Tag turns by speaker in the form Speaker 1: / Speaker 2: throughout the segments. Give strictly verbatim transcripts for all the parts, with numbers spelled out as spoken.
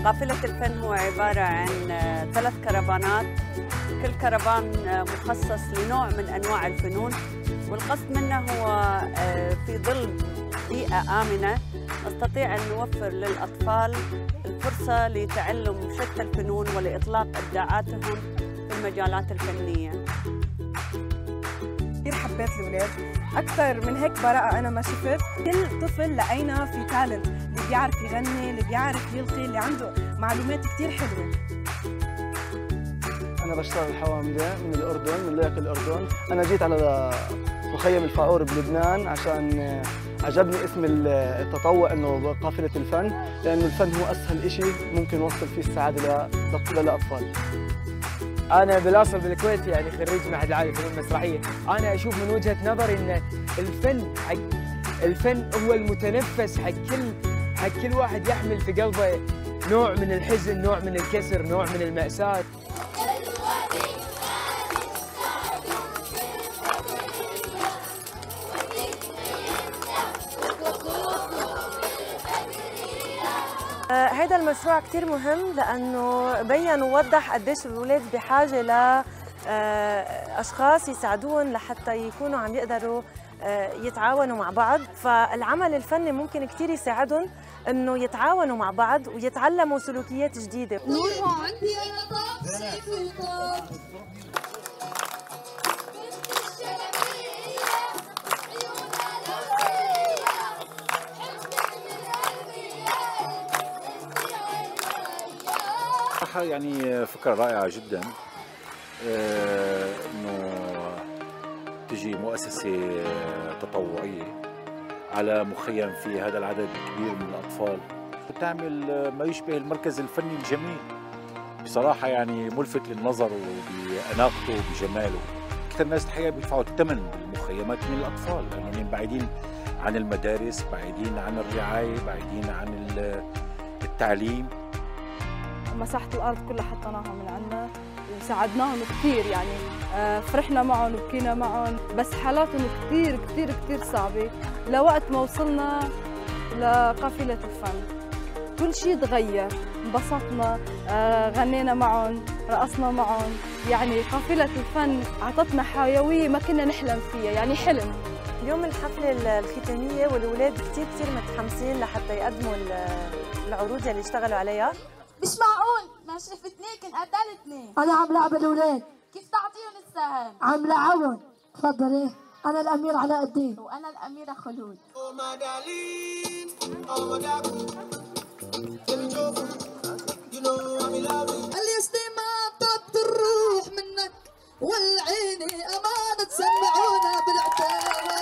Speaker 1: قافلة الفن هو عبارة عن ثلاث كرفانات، كل كرفان مخصص لنوع من أنواع الفنون، والقصد منه هو في ظل بيئة آمنة نستطيع أن نوفر للأطفال الفرصة لتعلم شتى الفنون ولإطلاق إبداعاتهم في المجالات الفنية.
Speaker 2: كثير حبيت الأولاد، أكثر من هيك براءة أنا ما شفت. كل طفل لقينا في تالنت، اللي بيعرف يغني، اللي بيعرف يلقي، اللي عنده معلومات كثير حلوة.
Speaker 3: أنا بشتغل حوامدة من الأردن، من لايق الأردن. أنا جيت على مخيم الفاور بلبنان عشان عجبني اسم التطوع إنه قافلة الفن، لأنه الفن هو أسهل شيء ممكن نوصل فيه السعادة للأطفال.
Speaker 4: أنا بالأصل بالكويت يعني خريج معهد العالي للفنون المسرحية، أنا أشوف من وجهة نظري إن الفن حق الفن هو المتنفس حق كل حق كل واحد يحمل في قلبه نوع من الحزن، نوع من الكسر، نوع من المأساة.
Speaker 5: هذا المشروع كتير مهم لأنه بين ووضح قديش الأولاد بحاجة لأشخاص يساعدوهم لحتى يكونوا عم يقدروا يتعاونوا مع بعض، فالعمل الفني ممكن كتير يساعدهم إنه يتعاونوا مع بعض ويتعلموا سلوكيات جديدة.
Speaker 6: نور عندي أنا طاب صيف وطاب
Speaker 7: يعني فكرة رائعة جدا انه تجي مؤسسة تطوعية على مخيم في هذا العدد الكبير من الأطفال وتعمل ما يشبه المركز الفني الجميل. بصراحة يعني ملفت للنظر وبأناقته وبجماله. أكثر الناس الحقيقة بيدفعوا الثمن بالمخيمات من الأطفال لأنهم بعيدين عن المدارس، بعيدين عن الرعاية، بعيدين عن التعليم.
Speaker 8: مساحة الأرض كلها حطيناها من عنا وساعدناهم كثير، يعني فرحنا معهم وبكينا معهم، بس حالاتهم كثير كثير كثير صعبة. لوقت ما وصلنا لقافلة الفن كل شيء تغير، انبسطنا، غنينا معهم، رقصنا معهم، يعني قافلة الفن أعطتنا حيوية ما كنا نحلم فيها، يعني حلم.
Speaker 5: اليوم الحفلة الختامية والأولاد كثير كثير متحمسين لحتى يقدموا العروض اللي اشتغلوا عليها.
Speaker 6: مش معقول ما شفتنيك انقتلتني.
Speaker 9: أنا عم لعب الأولاد.
Speaker 6: كيف تعطيهم السهم؟
Speaker 9: عم لعبهم. تفضلي. أنا الأمير علاء الدين.
Speaker 6: وأنا الأميرة خلود.
Speaker 9: الاستماع طبت الروح منك والعيني أمانة تسمعونا بالعتاب.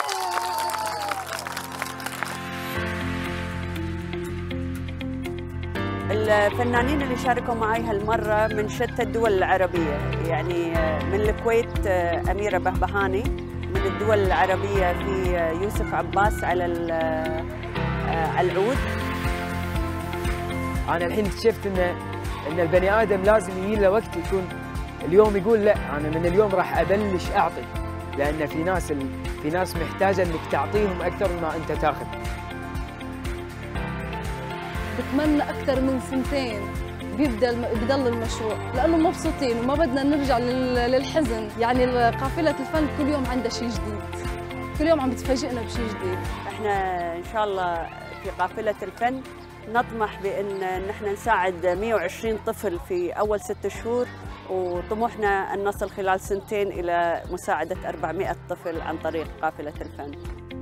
Speaker 1: الفنانين اللي شاركوا معي هالمرة من شتى الدول العربية، يعني من الكويت أميرة بهبهاني، من الدول العربية في يوسف عباس على العود.
Speaker 4: أنا الحين اكتشفت إن إن البني آدم لازم يجي له وقت يكون اليوم يقول لا أنا من اليوم راح أبلش أعطي، لأن في ناس في ناس محتاجة إنك تعطيهم أكثر مما أنت تاخذ.
Speaker 8: بتمنى أكثر من سنتين بيبدأ بضل المشروع لأنه مبسوطين وما بدنا نرجع للحزن، يعني قافلة الفن كل يوم عندها شيء جديد، كل يوم عم بتفاجئنا بشيء جديد.
Speaker 1: احنا إن شاء الله في قافلة الفن نطمح بأن نحن نساعد مئة وعشرين طفل في أول ست شهور، وطموحنا أن نصل خلال سنتين إلى مساعدة أربعمئة طفل عن طريق قافلة الفن.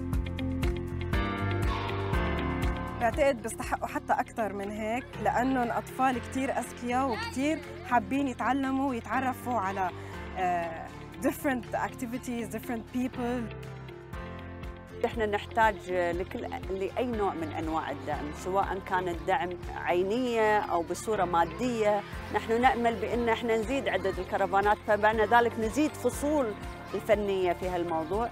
Speaker 2: بعتقد بيستحقوا حتى أكثر من هيك لأنهم أطفال كتير أذكياء وكتير حابين يتعلموا ويتعرفوا على uh, different activities, different people.
Speaker 1: احنا نحتاج لكل لأي نوع من أنواع الدعم، سواء كان الدعم عينية أو بصورة مادية. نحن نأمل بأن احنا نزيد عدد الكرفانات، فبعد ذلك نزيد فصول الفنية في هالموضوع.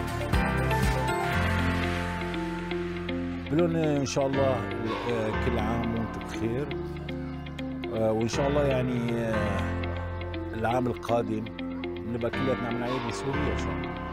Speaker 7: بقول إن شاء الله كل عام وانتم بخير، وإن شاء الله يعني العام القادم نبقى كلياتنا عم نعيد بسوريا إن شاء الله.